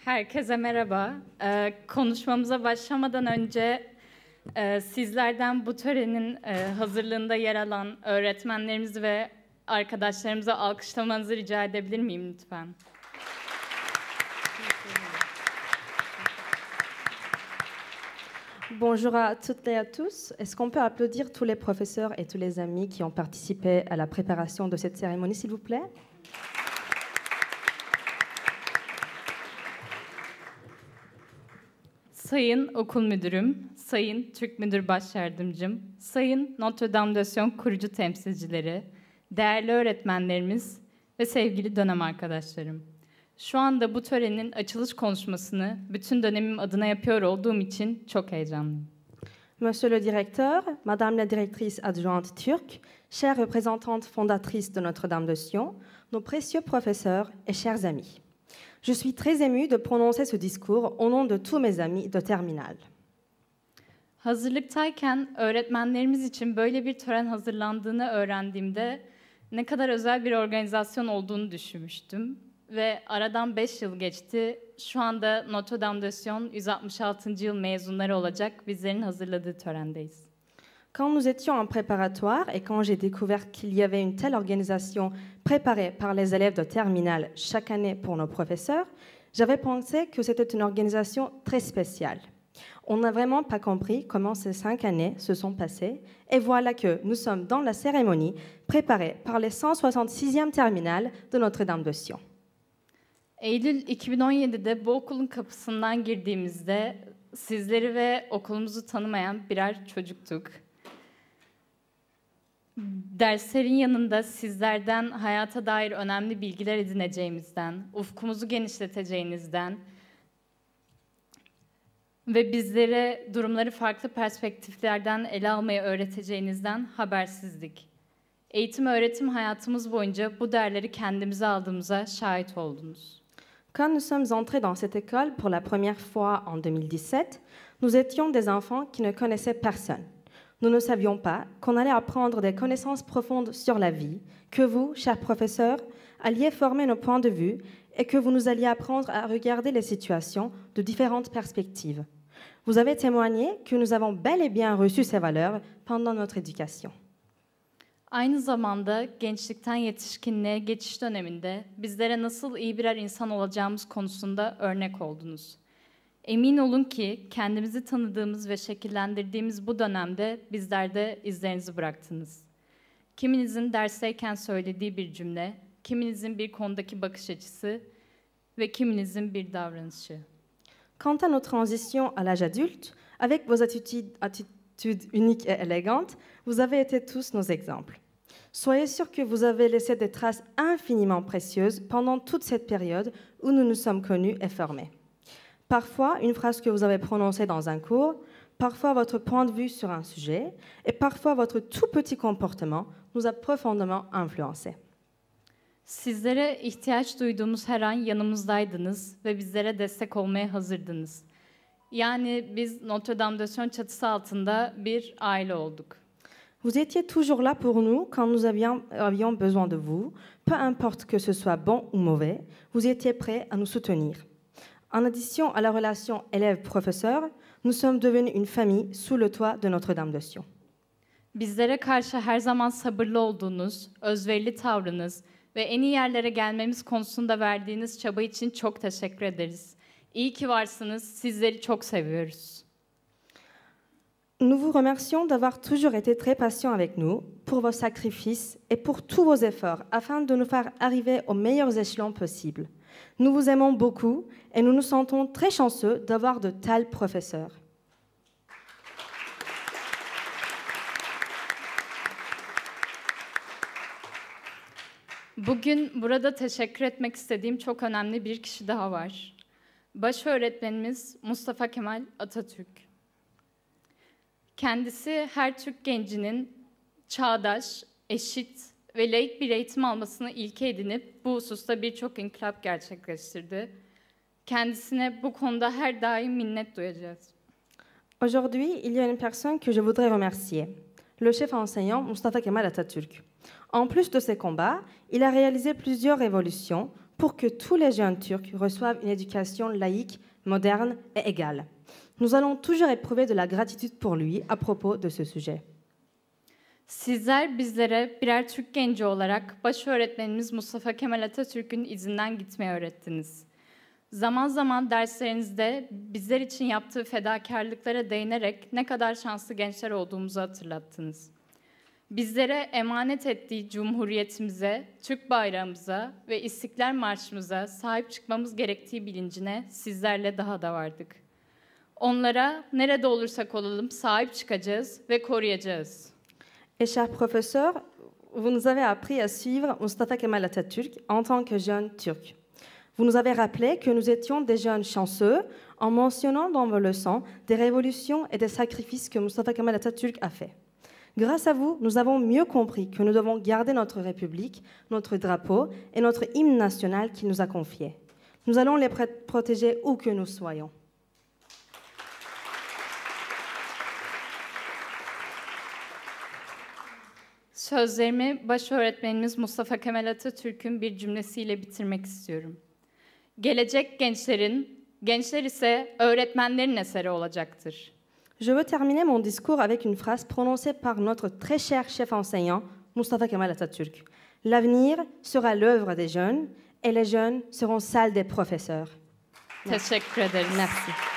Herkese merhaba. Konuşmamıza başlamadan önce sizlerden bu törenin hazırlığında yer alan öğretmenlerimizi ve arkadaşlarımızı alkışlamanızı rica edebilir miyim lütfen? Bonjour à toutes et à tous. Est-ce qu'on peut applaudir tous les professeurs et tous les amis qui ont participé à la préparation de cette cérémonie, s'il vous plaît? Sayın Okul Müdürüm, Sayın Türk Müdür Başyardımcım, Sayın Notre Dame de Sion kurucu temsilcileri, değerli öğretmenlerimiz ve sevgili dönem arkadaşlarım. Şu anda bu törenin açılış konuşmasını bütün dönemim adına yapıyor olduğum için çok heyecanlıyım. Monsieur le directeur, Madame la directrice adjointe turque, chère représentante fondatrice de Notre-Dame de Sion, nos précieux professeurs et chers amis. Je suis très émue de prononcer ce discours au nom de tous mes amis de terminale. Hazırlıktayken öğretmenlerimiz için böyle bir tören hazırlandığını öğrendiğimde ne kadar özel bir organizasyon olduğunu düşünmüştüm. Ve aradan 5 yıl geçti. Şu anda Notre Dame de Sion 166. yıl mezunları olacak bizlerin hazırladığı törendeyiz. Quand nous étions en préparatoire et quand j'ai découvert qu'il y avait une telle organisation préparée par les élèves de terminale chaque année pour nos professeurs, j'avais pensé que c'était une organisation très spéciale. On n'a vraiment pas compris comment ces 5 années se sont passées et voilà que nous sommes dans la cérémonie préparée par les 166e terminales de Notre-Dame de Sion. Eylül 2017'de bu okulun kapısından girdiğimizde sizleri ve okulumuzu tanımayan birer çocuktuk. Derslerin yanında sizlerden hayata dair önemli bilgiler edineceğimizden, ufkumuzu genişleteceğinizden ve bizlere durumları farklı perspektiflerden ele almayı öğreteceğinizden habersizdik. Eğitim öğretim hayatımız boyunca bu değerleri kendimize aldığımıza şahit oldunuz. Quand nous sommes entrés dans cette école pour la première fois en 2017, nous étions des enfants qui ne connaissaient personne. Nous ne savions pas qu'on allait apprendre des connaissances profondes sur la vie, que vous, chers professeurs, alliez former nos points de vue et que vous nous alliez apprendre à regarder les situations de différentes perspectives. Vous avez témoigné que nous avons bel et bien reçu ces valeurs pendant notre éducation. Aynı zamanda gençlikten yetişkinliğe geçiş döneminde bizlere nasıl iyi birer insan olacağımız konusunda örnek oldunuz. Emin olun ki kendimizi tanıdığımız ve şekillendirdiğimiz bu dönemde bizler de izlerinizi bıraktınız. Kiminizin dersteyken söylediği bir cümle, kiminizin bir konudaki bakış açısı ve kiminizin bir davranışı. Quant à nos transitions à l'âge adulte, avec vos attitudes uniques et élégantes, vous avez été tous nos exemples. Soyez sûrs que vous avez laissé des traces infiniment précieuses pendant toute cette période où nous nous sommes connus et formés. Parfois, une phrase que vous avez prononcée dans un cours, parfois votre point de vue sur un sujet, et parfois votre tout petit comportement nous a profondément influencés. Sizlere ihtiyaç duyduğumuz her an yanımızdaydınız ve bizlere destek olmaya hazırdınız. Yani biz Notre Dame de Sion çatısı altında bir aile olduk. Vous étiez toujours là pour nous quand nous avions besoin de vous, peu importe que ce soit bon ou mauvais, vous étiez prêts à nous soutenir. En addition à la relation élève-professeur, nous sommes devenus une famille sous le toit de Notre-Dame de Sion. Bizlere karşı her zaman sabırlı olduğunuz, özverili tavrınız ve en iyi yerlere gelmemiz konusunda verdiğiniz çaba için çok teşekkür ederiz. İyi ki varsınız, sizleri çok seviyoruz. Nous vous remercions d'avoir toujours été très patients avec nous, pour vos sacrifices et pour tous vos efforts, afin de nous faire arriver aux meilleurs échelons possibles. Nous vous aimons beaucoup et nous nous sentons très chanceux d'avoir de tels professeurs. Bugün burada teşekkür etmek istediğim çok önemli bir kişi daha var. Baş öğretmenimiz Mustafa Kemal Atatürk. Kendisi her Türk gencinin çağdaş, eşit ve laik bir eğitim almasını ilke edinip bu hususta birçok inkılap gerçekleştirdi. Kendisine bu konuda her daim minnet duyacağız. Aujourd'hui, il y a une personne que je voudrais remercier, le chef enseignant Mustafa Kemal Atatürk. En plus de ses combats, il a réalisé plusieurs révolutions pour que tous les jeunes Turcs reçoivent une éducation laïque, moderne et égale. Nous allons toujours éprouver de la gratitude pour lui à propos de ce sujet. Sizler bizlere birer Türk genci olarak baş öğretmenimiz Mustafa Kemal Atatürk'ün izinden gitmeyi öğrettiniz. Zaman zaman derslerinizde bizler için yaptığı fedakarlıklara değinerek ne kadar şanslı gençler olduğumuzu hatırlattınız. Bizlere emanet ettiği Cumhuriyetimize, Türk bayrağımıza ve İstiklal Marşımıza sahip çıkmamız gerektiği bilincine sizlerle daha da vardık. Onlara nerede olursak olalım sahip çıkacağız ve koruyacağız. Et chers professeurs, vous nous avez appris à suivre Mustafa Kemal Atatürk en tant que jeunes Turcs. Vous nous avez rappelé que nous étions des jeunes chanceux en mentionnant dans vos leçons des révolutions et des sacrifices que Mustafa Kemal Atatürk a fait. Grâce à vous, nous avons mieux compris que nous devons garder notre République, notre drapeau et notre hymne national qu'il nous a confié. Nous allons les protéger où que nous soyons. Sözlerimi baş öğretmenimiz Mustafa Kemal Atatürk'ün bir cümlesiyle bitirmek istiyorum. Gelecek gençler ise öğretmenlerin eseri olacaktır. Je veux terminer mon discours avec une phrase prononcée par notre très cher chef enseignant, Mustafa Kemal Atatürk. L'avenir sera l'œuvre des jeunes et les jeunes seront celles des professeurs. Teşekkür ederiz. Merci.